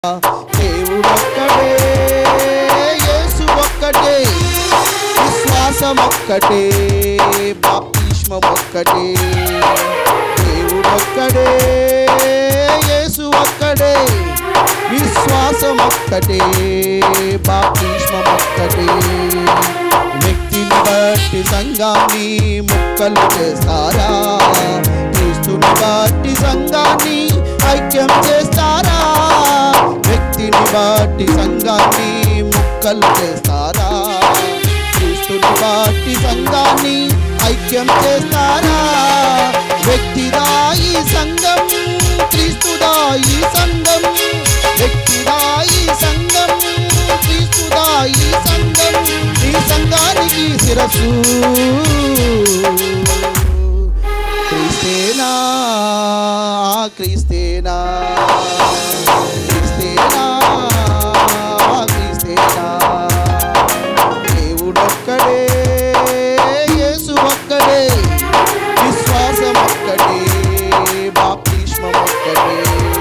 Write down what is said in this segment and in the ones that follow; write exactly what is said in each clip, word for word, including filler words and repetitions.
దేవుడొక్కడే, యేసు ఒక్కటే, విశ్వాసం ఒక్కటే, బాప్తిస్మం ఒక్కటే. దేవుడొక్కడే, యేసు ఒక్కడే, విశ్వాసం ఒక్కటే, బాప్తిస్మం ఒక్కటే. వ్యక్తిని బట్టి సంఘాన్ని ముక్కలు చేస్తారా? క్రీస్తుని బట్టి సంఘాన్ని ఐక్యం చేస్తారా? వ్యక్తిని బట్టి సంఘాన్ని ముక్కలు చేస్తారా? క్రీస్తుని బట్టి సంఘాన్ని ఐక్యం చేస్తారా? వ్యక్తిదా ఈ సంఘం, క్రీస్తుదా ఈ సంఘం. వ్యక్తిదా ఈ సంఘం, క్రీస్తుదా ఈ సంఘం. ఈ సంఘానికి శిరస్సు క్రీస్తేనా, క్రీస్తేనా, క్రీస్తేనా, క్రీస్తేనా. దేవుడొక్కడే, యేసు ఒక్కడే, విశ్వాసం ఒక్కటే, బాప్తిస్మం ఒక్కటే.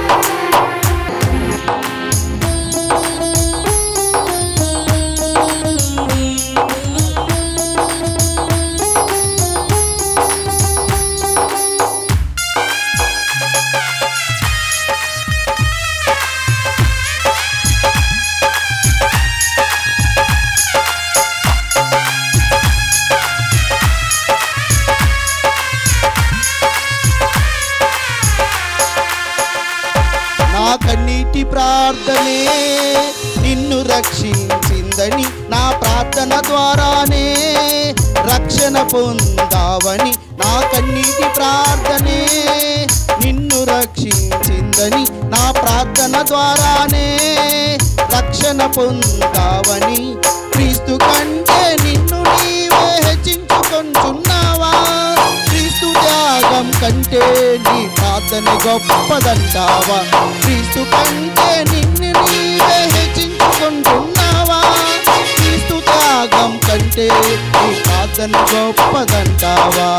నా కన్నీటి ప్రార్థనే నిన్ను రక్షించిందని, నా ప్రార్థన ద్వారానే రక్షణ పొందావని. నా కన్నీటి ప్రార్థనే నిన్ను రక్షించిందని, నా ప్రార్థన ద్వారానే రక్షణ పొందావని. క్రీస్తు కంటే నిన్ను నీవే హెచ్చించుకొంటున్నావా? క్రీస్తు త్యాగం కంటే నీ ప్రార్థన గొప్పదంటావా? క్రీస్తు కంటే నిన్ను నీవే హెచ్చించుకుంటున్నావా? క్రీస్తు త్యాగం కంటే నీ ప్రార్థన గొప్పదంటావా?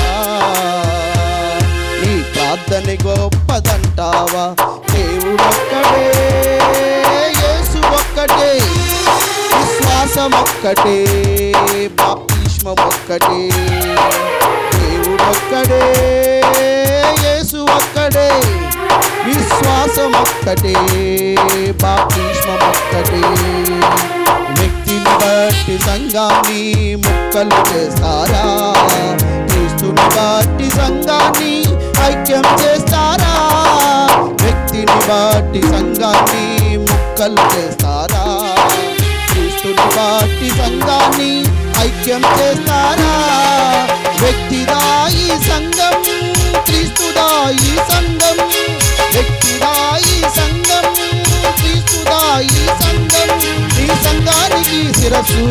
నీ ప్రార్థన గొప్పదంటావా? దేవుడొక్కడే, యేసు ఒక్కటే, విశ్వాసం ఒక్కటే, బాప్తిస్మం ఒక్కటే. దేవుడొక్కడే, యేసు ఒక్కడే, విశ్వాసం ఒక్కటే, బాప్తిస్మం ఒక్కటే. వ్యక్తిని బట్టి సంఘాన్ని ముక్కలు చేస్తారా? క్రీస్తుని బట్టి సంఘాన్ని ఐక్యం చేస్తారా? వ్యక్తిని బట్టి సంఘాన్ని ముక్కలు చేస్తారా? క్రీస్తుని బట్టి సంఘాన్ని ఐక్యం చేస్తారా? వ్యక్తిదా ఈ సంఘం, క్రీస్తుదా ఈ సంఘం. వ్యక్తిదా ఈ సంఘం, క్రీస్తుదా ఈ సంఘం. ఈ సంఘానికి శిరస్సు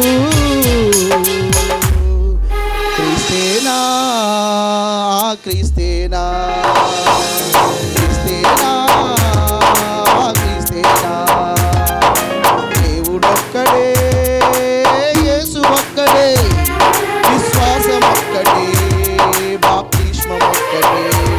క్రీస్తేనా, క్రీస్తేనా, క్రీస్తేనా, క్రీస్తేనా. దేవుడొక్కడే, యేసు ఒక్కడే, విశ్వాసం ఒక్కటే, బాప్తిస్మం ఒక్కటే.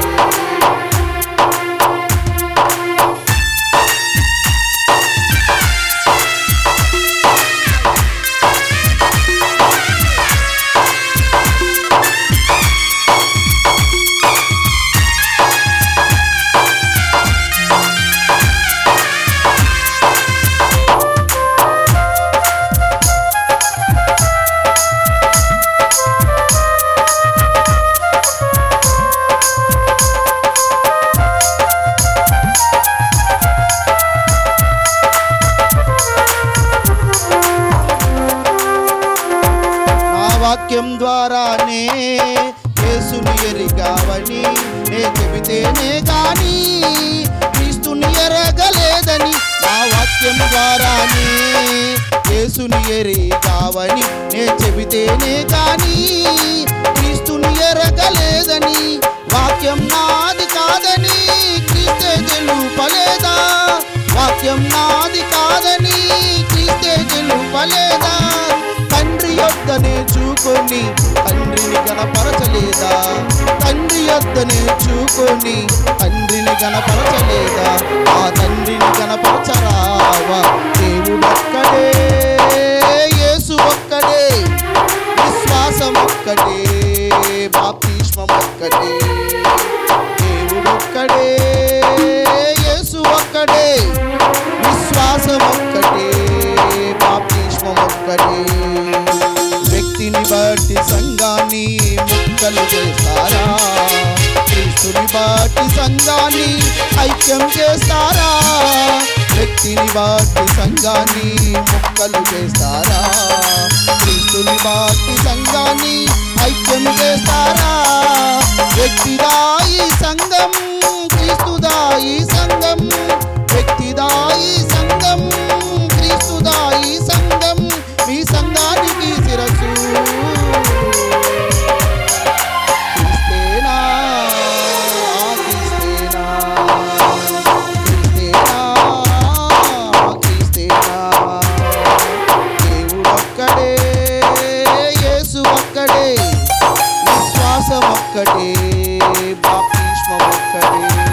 వాక్యం ద్వారానే యేసుని ఎరిగావని నే చెబితేనే గాని క్రీస్తుని ఎరగలేదని. నా వాక్యం ద్వారానే యేసుని ఎరిగావని నే చెబితేనే గాని క్రీస్తుని ఎరగలేదని. వాక్యం నాది కాదని క్రీస్తే తెలుపలేదా? వాక్యం నాది కాదని క్రీస్తే తెలుపలేదా? తండ్రి యొద్దనే చూకొని తండ్రిని కన గణపరచలేదా? తండ్రి యొద్ద నేర్చుకొని తండ్రిని గణపరచలేదా? ఆ తండ్రిని గణపరచరావా? దేవుడొక్కడే, యేసు ఒక్కడే, విశ్వాసం ఒక్కటే, బాప్తిస్మం ఒక్కటే. దేవుడొక్కడే, యేసు ఒక్కడే, విశ్వాసం ఒక్కటే, బాప్తిస్మం ఒక్కటే. వ్యక్తిని బట్టి సంఘాన్ని ముక్కలు చేస్తారా? క్రీస్తుని బట్టి సంఘాన్ని ఐక్యం చేస్తారా? వ్యక్తిని బట్టి సంఘాన్ని ముక్కలు చేస్తారా? క్రీస్తుని బట్టి సంఘాన్ని ఐక్యం చేస్తారా? వ్యక్తిదాయి సంఘం, క్రీస్తుదాయి సంఘం, వ్యక్తిదాయి సంఘం, క్రీస్తుదాయి సంఘం, మీ సంఘానికి శిరస్సు క్రీస్తేనా, క్రీస్తేనా, క్రీస్తేనా, క్రీస్తేనా. దేవుడొక్కడే, యేసు ఒక్కడే, విశ్వాసం ఒక్కటే, బాప్తిస్మం ఒక్కటే.